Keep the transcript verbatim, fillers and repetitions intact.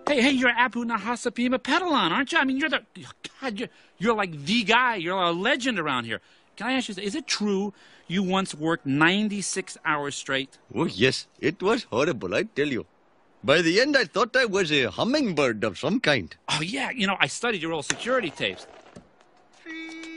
Hey, hey, you're Abu Nahasapima Petalon, aren't you? I mean, you're the... God, you're, you're like the guy. You're a legend around here. Can I ask you, is it true you once worked ninety-six hours straight? Oh, yes. It was horrible, I tell you. By the end, I thought I was a hummingbird of some kind. Oh, yeah. You know, I studied your old security tapes.